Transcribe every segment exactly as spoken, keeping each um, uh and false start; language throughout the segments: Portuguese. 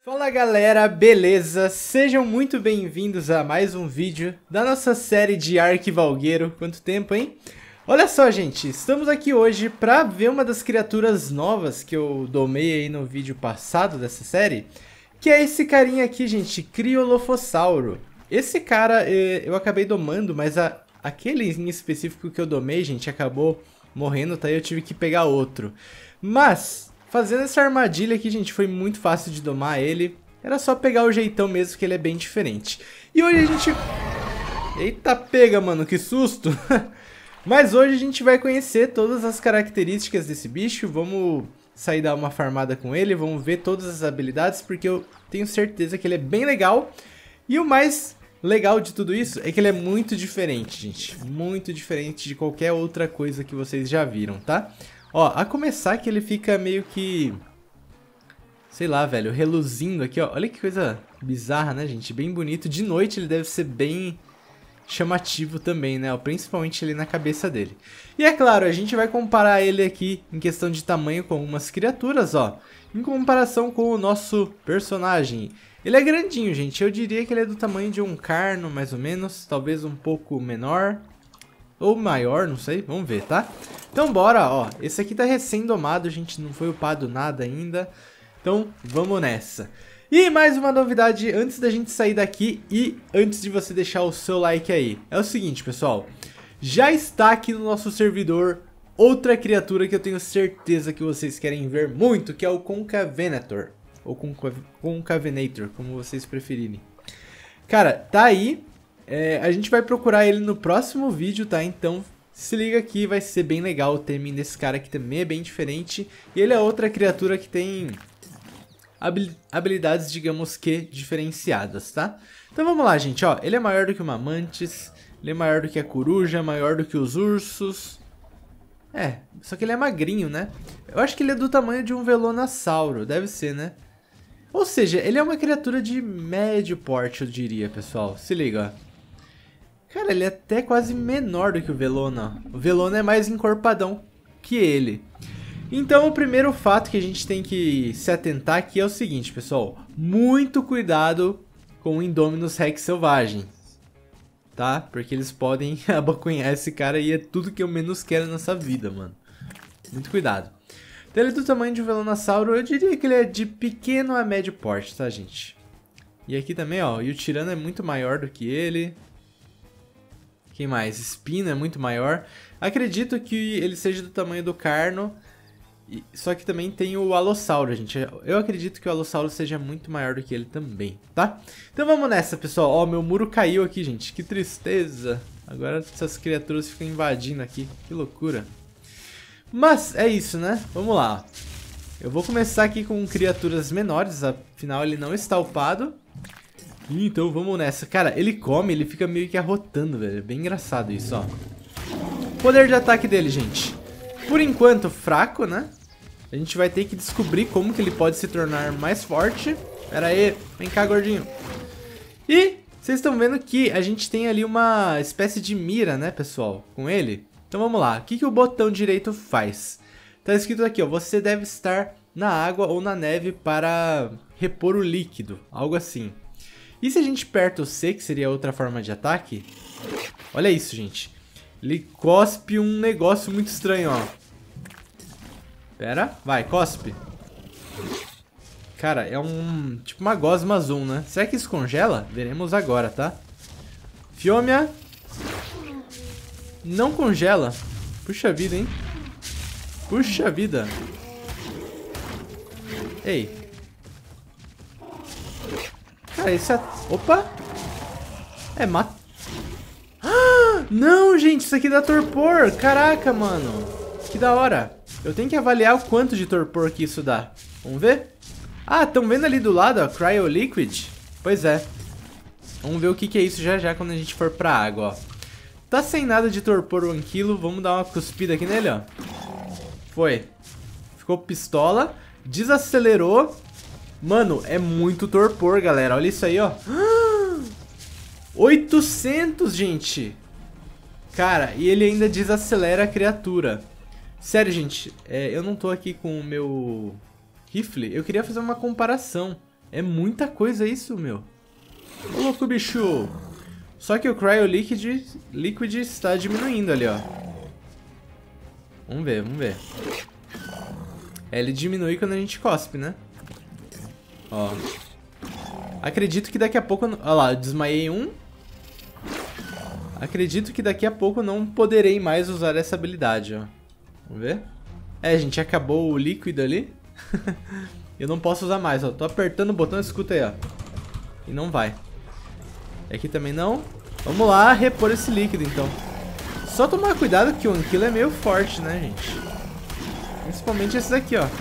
Fala galera, beleza? Sejam muito bem-vindos a mais um vídeo da nossa série de Ark Valgueiro. Quanto tempo, hein? Olha só, gente, estamos aqui hoje para ver uma das criaturas novas que eu domei aí no vídeo passado dessa série, que é esse carinha aqui, gente, Criolofossauro. Esse cara eu acabei domando, mas a, aquele em específico que eu domei, gente, acabou morrendo, tá? E eu tive que pegar outro. Mas fazendo essa armadilha aqui, gente, foi muito fácil de domar ele. Era só pegar o jeitão mesmo, que ele é bem diferente. E hoje a gente... Eita pega, mano, que susto! Mas hoje a gente vai conhecer todas as características desse bicho. Vamos sair dar uma farmada com ele, vamos ver todas as habilidades, porque eu tenho certeza que ele é bem legal. E o mais legal de tudo isso é que ele é muito diferente, gente. Muito diferente de qualquer outra coisa que vocês já viram, tá? Ó, a começar que ele fica meio que... sei lá, velho, reluzindo aqui, ó. Olha que coisa bizarra, né, gente? Bem bonito. De noite ele deve ser bem chamativo também, né? Principalmente ali na cabeça dele. E é claro, a gente vai comparar ele aqui em questão de tamanho com algumas criaturas, ó. Em comparação com o nosso personagem. Ele é grandinho, gente. Eu diria que ele é do tamanho de um carno, mais ou menos. Talvez um pouco menor. Ou maior, não sei. Vamos ver, tá? Então bora, ó. Esse aqui tá recém-domado, gente. Não foi upado nada ainda. Então vamos nessa. E mais uma novidade antes da gente sair daqui e antes de você deixar o seu like aí. É o seguinte, pessoal. Já está aqui no nosso servidor outra criatura que eu tenho certeza que vocês querem ver muito, que é o Concavenator. Ou Concavenator, como vocês preferirem. Cara, tá aí. É, a gente vai procurar ele no próximo vídeo, tá? Então se liga aqui, vai ser bem legal o teming desse cara que também é bem diferente. E ele é outra criatura que tem habilidades, digamos que, diferenciadas, tá? Então vamos lá, gente, ó. Ele é maior do que uma mantis, ele é maior do que a coruja, maior do que os ursos. É, só que ele é magrinho, né? Eu acho que ele é do tamanho de um Velonasauro, deve ser, né? Ou seja, ele é uma criatura de médio porte, eu diria, pessoal. Se liga, ó. Cara, ele é até quase menor do que o Velona. O Velona é mais encorpadão que ele. Então o primeiro fato que a gente tem que se atentar aqui é o seguinte, pessoal. Muito cuidado com o Indominus Rex selvagem, tá? Porque eles podem abocanhar esse cara e é tudo que eu menos quero nessa vida, mano. Muito cuidado. Então ele é do tamanho de um Velonasauro, eu diria que ele é de pequeno a médio porte, tá, gente? E aqui também, ó, e o Tirano é muito maior do que ele. Quem mais? Espino é muito maior. Acredito que ele seja do tamanho do Carno. Só que também tem o Alossauro, gente. Eu acredito que o Alossauro seja muito maior do que ele também, tá? Então vamos nessa, pessoal. Ó, meu muro caiu aqui, gente. Que tristeza. Agora essas criaturas ficam invadindo aqui. Que loucura. Mas é isso, né? Vamos lá. Eu vou começar aqui com criaturas menores. Afinal, ele não está upado. Então vamos nessa. Cara, ele come, ele fica meio que arrotando, velho. É bem engraçado isso, ó. Poder de ataque dele, gente. Por enquanto, fraco, né? A gente vai ter que descobrir como que ele pode se tornar mais forte. Pera aí, vem cá, gordinho. E vocês estão vendo que a gente tem ali uma espécie de mira, né, pessoal? Com ele. Então vamos lá. O que que o botão direito faz? Tá escrito aqui, ó. Você deve estar na água ou na neve para repor o líquido. Algo assim. E se a gente aperta o C, que seria outra forma de ataque? Olha isso, gente. Ele cospe um negócio muito estranho, ó. Pera, vai, cospe. Cara, é um... tipo uma gosma azul, né? Será que isso congela? Veremos agora, tá? Fiômia. Não congela. Puxa vida, hein? Puxa vida. Ei. Cara, esse é... Opa! É, mata... Ah, não, gente, isso aqui dá torpor. Caraca, mano. Que da hora. Eu tenho que avaliar o quanto de torpor que isso dá. Vamos ver? Ah, estão vendo ali do lado, ó, Cryo Liquid? Pois é. Vamos ver o que que é isso já já quando a gente for pra água, ó. Tá sem nada de torpor o Anquilo. Vamos dar uma cuspida aqui nele, ó. Foi. Ficou pistola. Desacelerou. Mano, é muito torpor, galera. Olha isso aí, ó. oitocentos, gente. Cara, e ele ainda desacelera a criatura. Sério, gente, é, eu não tô aqui com o meu rifle. Eu queria fazer uma comparação É muita coisa isso, meu. Ô, louco, bicho. Só que o Cryo Liquid, Liquid está diminuindo ali, ó. Vamos ver, vamos ver. É, ele diminui quando a gente cospe, né? Ó. Acredito que daqui a pouco... Olha lá, eu desmaiei um. Acredito que daqui a pouco eu não poderei mais usar essa habilidade, ó. Vamos ver. É, gente, acabou o líquido ali. Eu não posso usar mais, ó. Tô apertando o botão, escuta aí, ó. E não vai. E aqui também não. Vamos lá repor esse líquido, então. Só tomar cuidado que o Ankylo é meio forte, né, gente? Principalmente esse daqui, ó.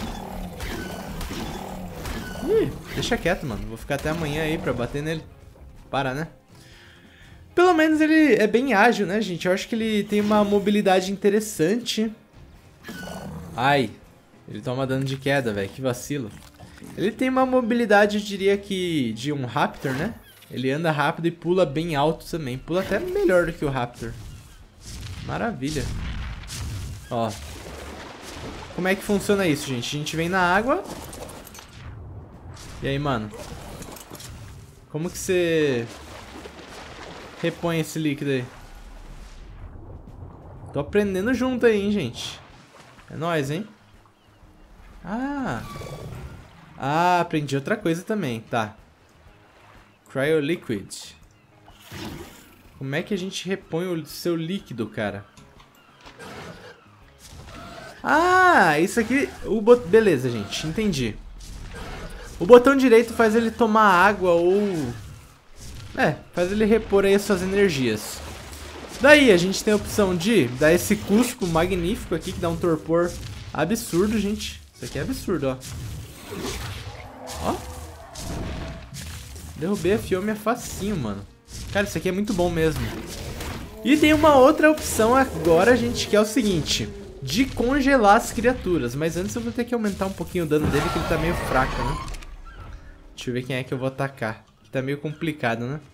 Ih, deixa quieto, mano. Vou ficar até amanhã aí pra bater nele. Para, né? Pelo menos ele é bem ágil, né, gente? Eu acho que ele tem uma mobilidade interessante. Ai. Ele toma dano de queda, velho. Que vacilo. Ele tem uma mobilidade, eu diria que de um Raptor, né? Ele anda rápido e pula bem alto também. Pula até melhor do que o Raptor. Maravilha. Ó. Como é que funciona isso, gente? A gente vem na água. E aí, mano? Como que você repõe esse líquido aí? Tô aprendendo junto aí, hein, gente? É nóis, hein? Ah. Ah, aprendi outra coisa também, tá. Cryo Liquid. Como é que a gente repõe o seu líquido, cara? Ah, isso aqui... O bot... Beleza, gente, entendi. O botão direito faz ele tomar água ou... É, faz ele repor aí as suas energias. Daí a gente tem a opção de dar esse cuspo magnífico aqui, que dá um torpor absurdo, gente. Isso aqui é absurdo, ó. Ó. Derrubei a Phiomia facinho, mano. Cara, isso aqui é muito bom mesmo. E tem uma outra opção agora, gente, que é o seguinte: de congelar as criaturas. Mas antes eu vou ter que aumentar um pouquinho o dano dele, que ele tá meio fraco, né? Deixa eu ver quem é que eu vou atacar. Que tá meio complicado, né?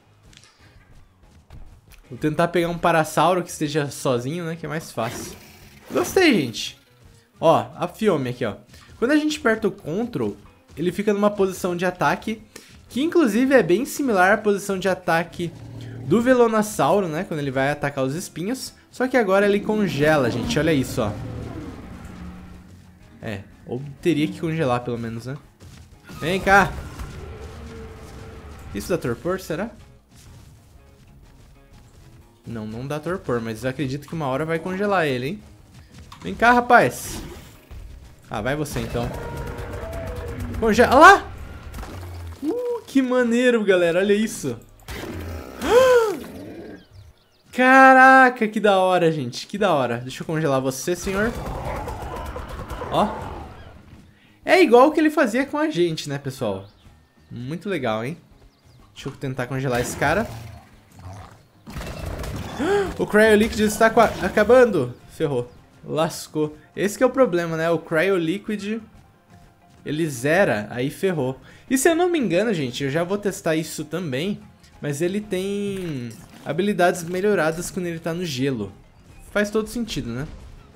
Vou tentar pegar um Parasauro que esteja sozinho, né? Que é mais fácil. Gostei, gente. Ó, a Phiomia aqui, ó. Quando a gente aperta o Ctrl, ele fica numa posição de ataque, que inclusive é bem similar à posição de ataque do Velonasauro, né? Quando ele vai atacar os espinhos. Só que agora ele congela, gente. Olha isso, ó. É, ou teria que congelar pelo menos, né? Vem cá. Isso dá torpor, será? Não, não dá torpor, mas eu acredito que uma hora vai congelar ele, hein? Vem cá, rapaz. Ah, vai você então. Congela. Olha lá! Uh, que maneiro, galera. Olha isso. Caraca, que da hora, gente. Que da hora. Deixa eu congelar você, senhor. Ó. É igual o que ele fazia com a gente, né, pessoal? Muito legal, hein? Deixa eu tentar congelar esse cara. O Cryo Liquid está acabando. Ferrou. Lascou. Esse que é o problema, né? O Cryo Liquid, ele zera, aí ferrou. E se eu não me engano, gente, eu já vou testar isso também, mas ele tem habilidades melhoradas quando ele tá no gelo. Faz todo sentido, né?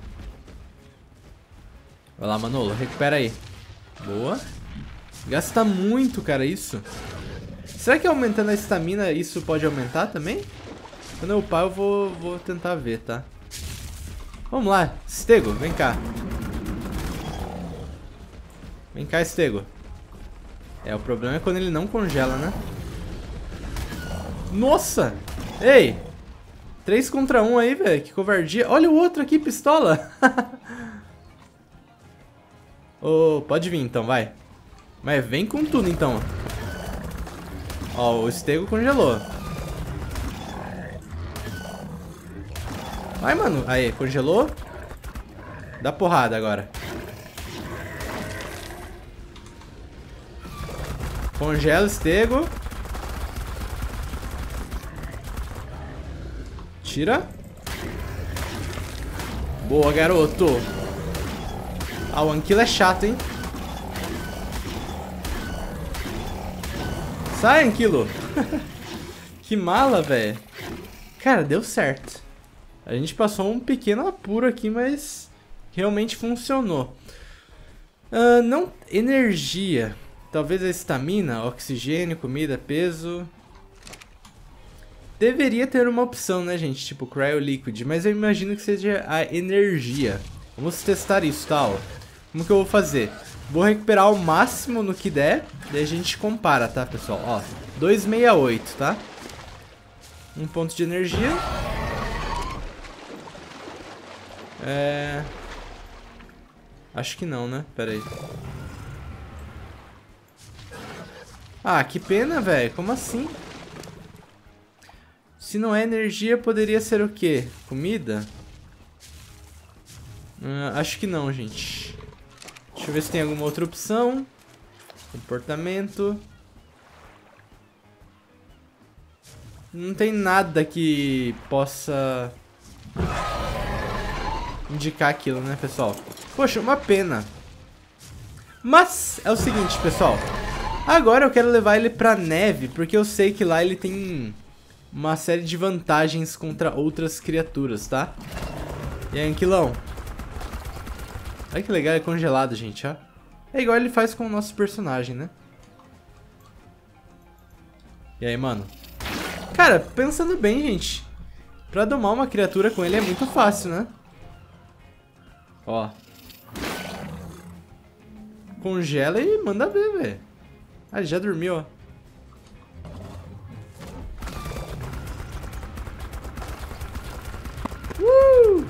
Vai lá, Manolo, recupera aí. Boa. Gasta muito, cara, isso. Será que aumentando a estamina isso pode aumentar também? Quando eu upar eu vou, vou tentar ver, tá? Vamos lá, Stego, vem cá. Vem cá, Stego. É, o problema é quando ele não congela, né? Nossa! Ei! três contra um aí, velho. Que covardia. Olha o outro aqui, pistola. Oh, pode vir então, vai. Mas vem com tudo então. Ó, o Stego congelou. Vai, mano. Aí, congelou. Dá porrada agora. Congela o Stego. Tira. Boa, garoto. Ah, o Ankylo é chato, hein? Sai, Ankylo. Que mala, velho. Cara, deu certo. A gente passou um pequeno apuro aqui, mas realmente funcionou. Uh, não... Energia. Talvez a estamina, oxigênio, comida, peso. Deveria ter uma opção, né, gente? Tipo, Cryo Liquid. Mas eu imagino que seja a energia. Vamos testar isso, tá? Ó. Como que eu vou fazer? Vou recuperar o máximo no que der. Daí a gente compara, tá, pessoal? Ó, duzentos e sessenta e oito, tá? Um ponto de energia. É... Acho que não, né? Pera aí. Ah, que pena, velho. Como assim? Se não é energia, poderia ser o quê? Comida? Uh, acho que não, gente. Deixa eu ver se tem alguma outra opção. Comportamento. Não tem nada que possa indicar aquilo, né, pessoal? Poxa, uma pena. Mas é o seguinte, pessoal. Agora eu quero levar ele pra neve, porque eu sei que lá ele tem uma série de vantagens contra outras criaturas, tá? E aí, Anquilão? Olha que legal, é congelado, gente, ó. É igual ele faz com o nosso personagem, né? E aí, mano? Cara, pensando bem, gente. Pra domar uma criatura com ele é muito fácil, né? Ó. Congela e manda ver, velho. Ah, ele já dormiu, ó. Uh!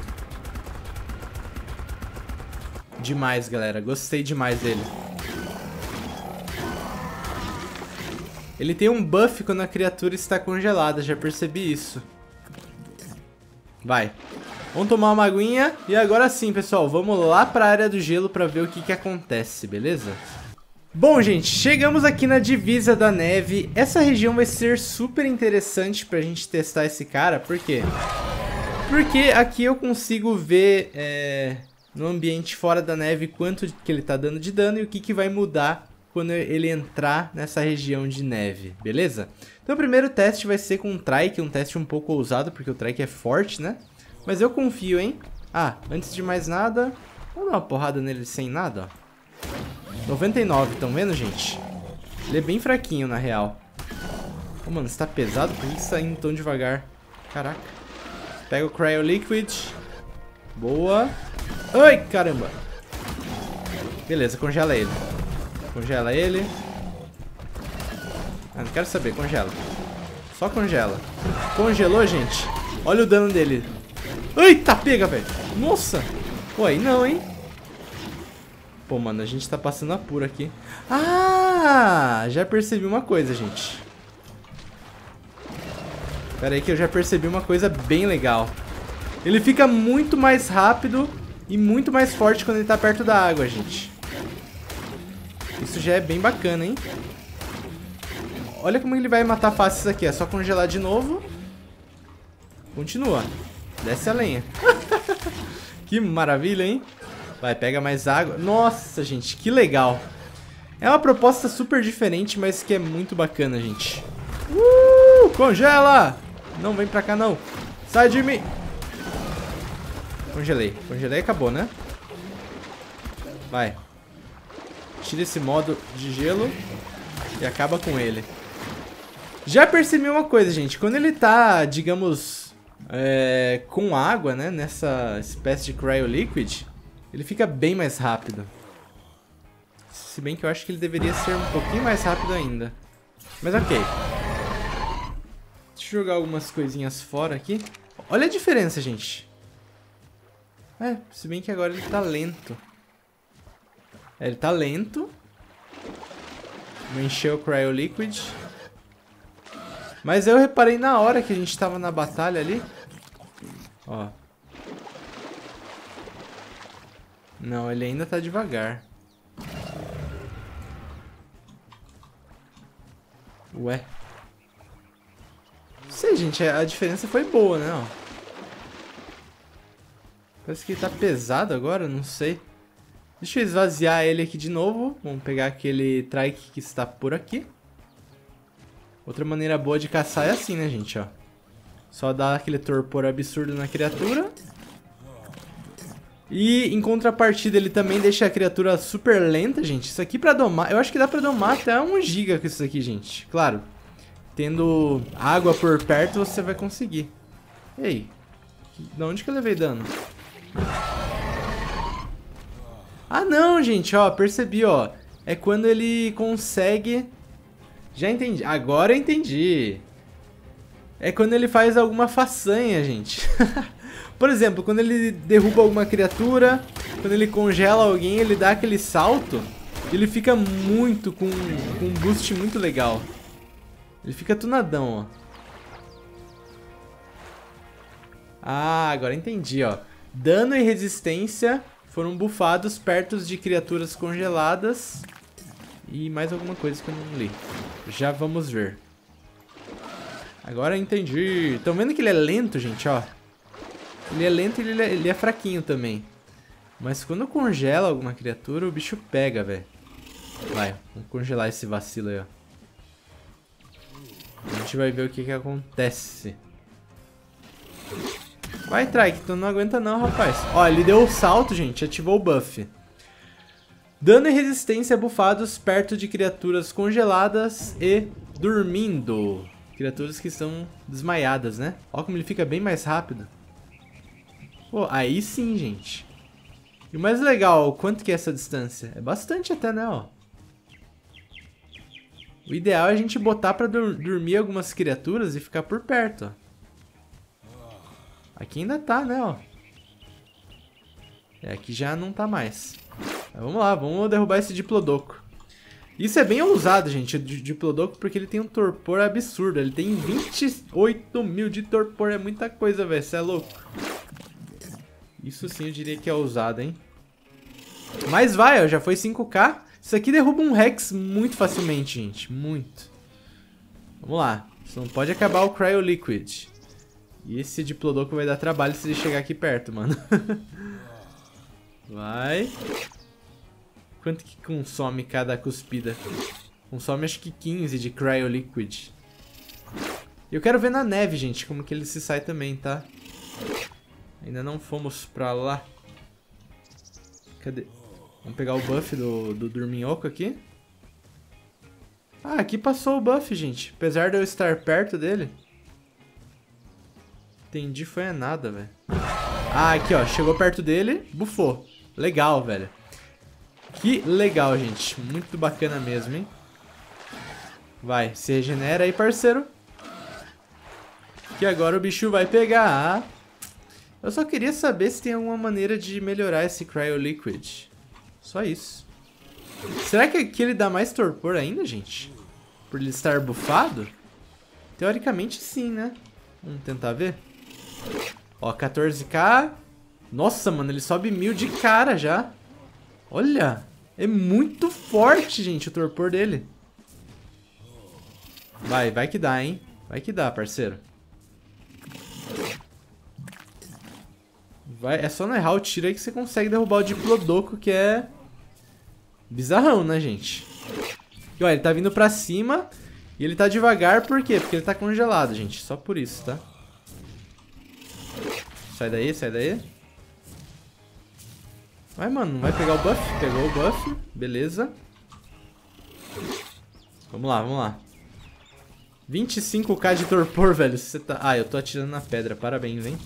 Demais, galera. Gostei demais dele. Ele tem um buff quando a criatura está congelada. Já percebi isso. Vai. Vamos tomar uma aguinha. E agora sim, pessoal. Vamos lá para a área do gelo para ver o que, que acontece, beleza? Bom, gente, chegamos aqui na divisa da neve. Essa região vai ser super interessante pra gente testar esse cara. Por quê? Porque aqui eu consigo ver é, no ambiente fora da neve quanto que ele tá dando de dano e o que, que vai mudar quando ele entrar nessa região de neve, beleza? Então o primeiro teste vai ser com um Trike, um teste um pouco ousado, porque o Trike é forte, né? Mas eu confio, hein? Ah, antes de mais nada, vamos dar uma porrada nele sem nada, ó. noventa e nove, estão vendo, gente? Ele é bem fraquinho, na real. Ô, mano, você tá pesado? Por que você tá indo tão devagar? Caraca. Pega o Cryo Liquid. Boa. Ai, caramba. Beleza, congela ele. Congela ele. Ah, não quero saber, congela. Só congela. Congelou, gente? Olha o dano dele. Eita, pega, velho. Nossa. Pô, aí não, hein? Pô, mano, a gente tá passando apuro aqui. Ah, já percebi uma coisa, gente. Pera aí que eu já percebi uma coisa bem legal. Ele fica muito mais rápido e muito mais forte quando ele tá perto da água, gente. Isso já é bem bacana, hein? Olha como ele vai matar fácil isso aqui. É só congelar de novo. Continua. Desce a lenha. Que maravilha, hein? Vai, pega mais água. Nossa, gente, que legal. É uma proposta super diferente, mas que é muito bacana, gente. Uh, congela! Não, vem pra cá, não. Sai de mim. Congelei. Congelei e acabou, né? Vai. Tira esse modo de gelo e acaba com ele. Já percebi uma coisa, gente. Quando ele tá, digamos, é, com água, né? Nessa espécie de Cryo Liquid, ele fica bem mais rápido. Se bem que eu acho que ele deveria ser um pouquinho mais rápido ainda. Mas ok. Deixa eu jogar algumas coisinhas fora aqui. Olha a diferença, gente. É, se bem que agora ele tá lento. É, ele tá lento. Vou encher o Cryo Liquid. Mas eu reparei na hora que a gente tava na batalha ali. Ó. Não, ele ainda tá devagar. Ué. Não sei, gente. A diferença foi boa, né? Ó. Parece que ele tá pesado agora, não sei. Deixa eu esvaziar ele aqui de novo. Vamos pegar aquele Trike que está por aqui. Outra maneira boa de caçar é assim, né, gente, ó. Só dar aquele torpor absurdo na criatura. E em contrapartida ele também deixa a criatura super lenta, gente. Isso aqui pra domar, eu acho que dá pra domar até um giga com isso aqui, gente. Claro, tendo água por perto você vai conseguir. E aí? De onde que eu levei dano? Ah não, gente, ó, percebi, ó. É quando ele consegue... Já entendi, agora eu entendi. É quando ele faz alguma façanha, gente. Por exemplo, quando ele derruba alguma criatura, quando ele congela alguém, ele dá aquele salto, ele fica muito com, com um boost muito legal. Ele fica tunadão, ó. Ah, agora entendi, ó. Dano e resistência foram bufados perto de criaturas congeladas. E mais alguma coisa que eu não li. Já vamos ver. Agora eu entendi. Estão vendo que ele é lento, gente, ó. Ele é lento e ele é, ele é fraquinho também. Mas quando congela alguma criatura, o bicho pega, velho. Vai, vamos congelar esse vacilo aí, ó. A gente vai ver o que que acontece. Vai, Trike, tu não aguenta não, rapaz. Ó, ele deu o salto, gente, ativou o buff. Dano e resistência bufados perto de criaturas congeladas e dormindo. Criaturas que estão desmaiadas, né? Ó como ele fica bem mais rápido. Pô, aí sim, gente. E o mais legal, quanto que é essa distância? É bastante até, né, ó. O ideal é a gente botar pra dur dormir algumas criaturas e ficar por perto, ó. Aqui ainda tá, né, ó. É, aqui já não tá mais. Mas vamos lá, vamos derrubar esse Diplodocus. Isso é bem ousado, gente, o Diplodocus, porque ele tem um torpor absurdo. Ele tem vinte e oito mil de torpor, é muita coisa, velho, você é louco. Isso sim eu diria que é ousado, hein. Mas vai, ó, já foi cinco K. Isso aqui derruba um Rex muito facilmente, gente, muito. Vamos lá, só não pode acabar o Cryo Liquid. E esse Diplodocus vai dar trabalho se ele chegar aqui perto, mano. Vai. Quanto que consome cada cuspida? Consome acho que quinze de Cryo Liquid. Eu quero ver na neve, gente, como que ele se sai também, tá? Ainda não fomos pra lá. Cadê? Vamos pegar o buff do, do Dorminhoco aqui. Ah, aqui passou o buff, gente. Apesar de eu estar perto dele. Entendi, foi a nada, velho. Ah, aqui, ó. Chegou perto dele, bufou. Legal, velho. Que legal, gente. Muito bacana mesmo, hein? Vai, se regenera aí, parceiro. Que agora o bicho vai pegar. Eu só queria saber se tem alguma maneira de melhorar esse Cryo Liquid. Só isso. Será que aqui ele dá mais torpor ainda, gente? Por ele estar bufado? Teoricamente sim, né? Vamos tentar ver. Ó, quatorze K. Nossa, mano, ele sobe mil de cara já. Olha, é muito forte, gente, o torpor dele. Vai, vai que dá, hein? Vai que dá, parceiro. Vai, é só não errar o tiro aí que você consegue derrubar o Diplodocus, que é bizarrão, né, gente? E olha, ele tá vindo pra cima e ele tá devagar, por quê? Porque ele tá congelado, gente, só por isso, tá? Sai daí, sai daí. Vai, mano, não vai pegar o buff? Pegou o buff, beleza. Vamos lá, vamos lá. vinte e cinco K de torpor, velho. Você tá... Ah, eu tô atirando na pedra, parabéns, hein?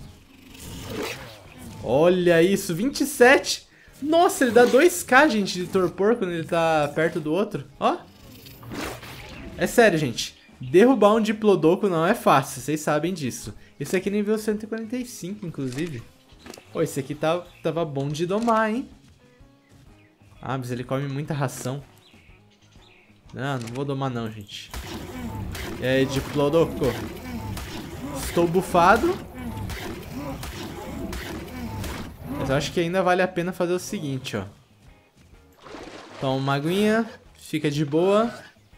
Olha isso, vinte e sete. Nossa, ele dá dois K, gente, de torpor quando ele tá perto do outro. Ó. É sério, gente. Derrubar um Diplodocus não é fácil, vocês sabem disso. Esse aqui nível cento e quarenta e cinco, inclusive. Pô, esse aqui tá, tava bom de domar, hein? Ah, mas ele come muita ração. Não, não vou domar não, gente. E aí, Diplodocus? Estou bufado. Mas eu acho que ainda vale a pena fazer o seguinte, ó. Toma uma aguinha, fica de boa.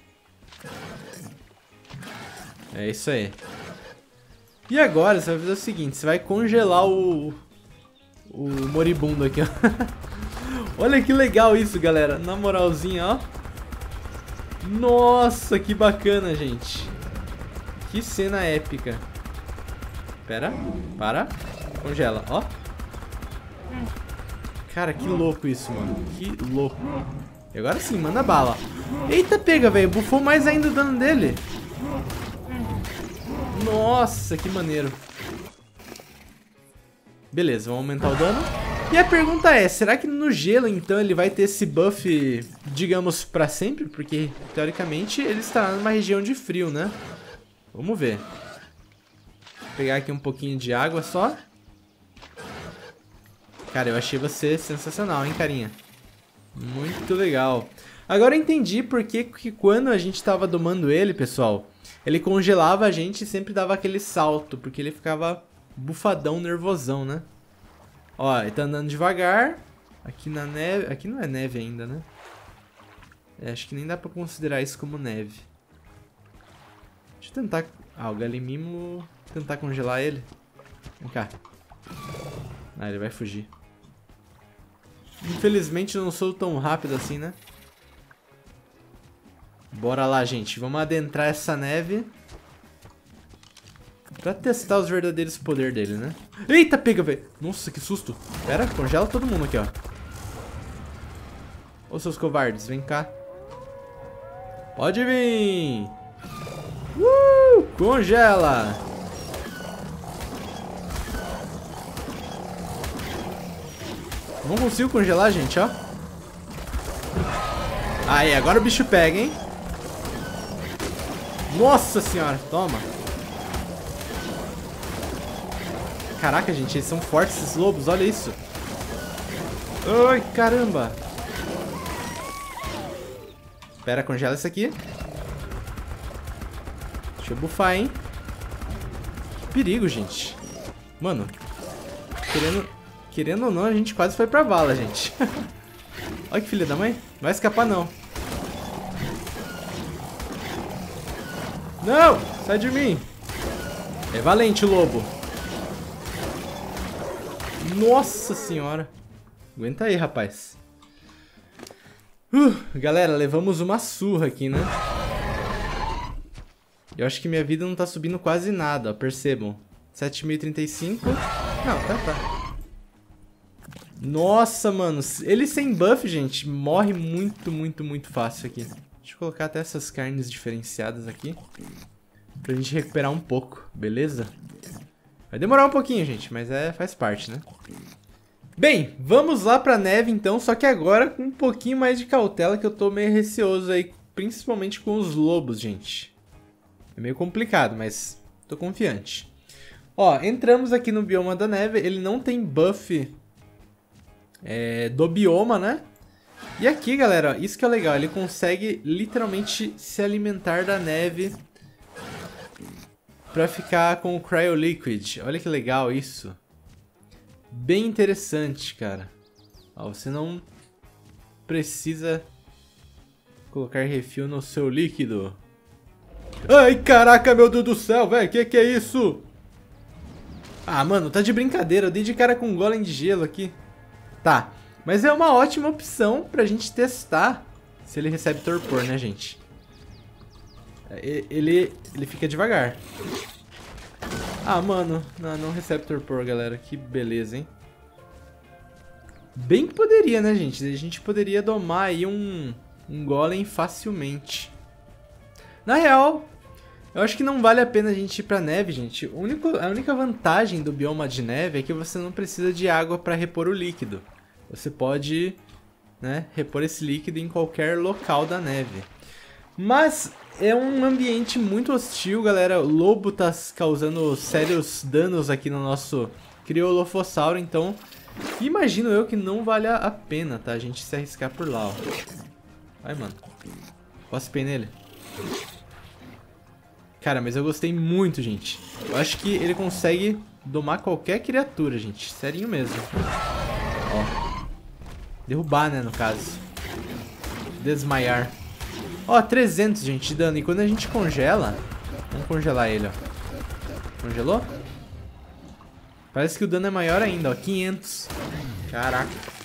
É isso aí. E agora você vai fazer o seguinte, você vai congelar o... O moribundo aqui, ó. Olha que legal isso, galera. Na moralzinha, ó. Nossa, que bacana, gente. Que cena épica. Pera, para. Congela, ó. Cara, que louco isso, mano. Que louco. E agora sim, manda bala. Eita, pega, velho. Bufou mais ainda o dano dele. Nossa, que maneiro. Beleza, vamos aumentar o dano. E a pergunta é, será que no gelo, então, ele vai ter esse buff, digamos, pra sempre? Porque, teoricamente, ele estará numa região de frio, né? Vamos ver. Vou pegar aqui um pouquinho de água só. Cara, eu achei você sensacional, hein, carinha? Muito legal. Agora eu entendi por que, que quando a gente tava domando ele, pessoal, ele congelava a gente e sempre dava aquele salto, porque ele ficava bufadão, nervosão, né? Ó, ele tá andando devagar. Aqui na neve... Aqui não é neve ainda, né? É, acho que nem dá pra considerar isso como neve. Deixa eu tentar... Ah, o Galimimo... Tentar congelar ele. Vem cá. Ah, ele vai fugir. Infelizmente eu não sou tão rápido assim, né? Bora lá, gente. Vamos adentrar essa neve. Pra testar os verdadeiros poderes dele, né? Eita, pega, velho. Nossa, que susto. Pera, congela todo mundo aqui, ó. Ô, seus covardes, vem cá. Pode vir. Uh, congela. Não consigo congelar, gente, ó. Aí, agora o bicho pega, hein? Nossa senhora, toma. Caraca, gente, eles são fortes, esses lobos, olha isso. Ai, caramba. Espera, congela isso aqui. Deixa eu bufar, hein. Que perigo, gente. Mano, querendo, querendo ou não, a gente quase foi pra vala, gente. Olha que filha da mãe. Não vai escapar, não. Não! Sai de mim. É valente o lobo. Nossa senhora. Aguenta aí, rapaz. Uh, galera, levamos uma surra aqui, né? Eu acho que minha vida não tá subindo quase nada, ó, percebam. sete mil e trinta e cinco. Não, tá, tá. Nossa, mano. Ele sem buff, gente, morre muito, muito, muito fácil aqui. Deixa eu colocar até essas carnes diferenciadas aqui. Pra gente recuperar um pouco, beleza? Vai demorar um pouquinho, gente, mas é, faz parte, né? Bem, vamos lá pra neve então, só que agora com um pouquinho mais de cautela, que eu tô meio receoso aí, principalmente com os lobos, gente. É meio complicado, mas tô confiante. Ó, entramos aqui no bioma da neve, ele não tem buff é, do bioma, né? E aqui, galera, ó, isso que é legal, ele consegue literalmente se alimentar da neve pra ficar com o Cryo Liquid. Olha que legal isso. Bem interessante, cara. Ó, você não precisa colocar refil no seu líquido. Ai, caraca, meu Deus do céu, velho. Que que é isso? Ah, mano, tá de brincadeira. Eu dei de cara com um golem de gelo aqui. Tá, mas é uma ótima opção pra gente testar se ele recebe torpor, né, gente? Ele, ele fica devagar. Ah, mano, não, não recebe torpor, galera. Que beleza, hein? Bem que poderia, né, gente? A gente poderia domar aí um, um golem facilmente. Na real, eu acho que não vale a pena a gente ir pra neve, gente. O único, a única vantagem do bioma de neve é que você não precisa de água pra repor o líquido. Você pode, né, repor esse líquido em qualquer local da neve. Mas é um ambiente muito hostil, galera. O lobo tá causando sérios danos aqui no nosso criolofossauro, então imagino eu que não vale a pena, tá? A gente se arriscar por lá, ó. Vai, mano. Cospe nele. Cara, mas eu gostei muito, gente. Eu acho que ele consegue domar qualquer criatura, gente. Serinho mesmo. Ó. Derrubar, né, no caso. Desmaiar. Ó, trezentos, gente, de dano. E quando a gente congela... Vamos congelar ele, ó. Congelou? Parece que o dano é maior ainda, ó. quinhentos. Caraca.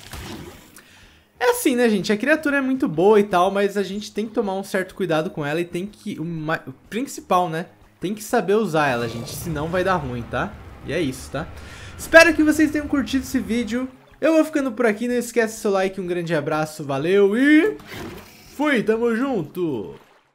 É assim, né, gente? A criatura é muito boa e tal, mas a gente tem que tomar um certo cuidado com ela e tem que... O, o principal, né? Tem que saber usar ela, gente. Senão vai dar ruim, tá? E é isso, tá? Espero que vocês tenham curtido esse vídeo. Eu vou ficando por aqui, não esquece seu like, um grande abraço, valeu e... fui, tamo junto!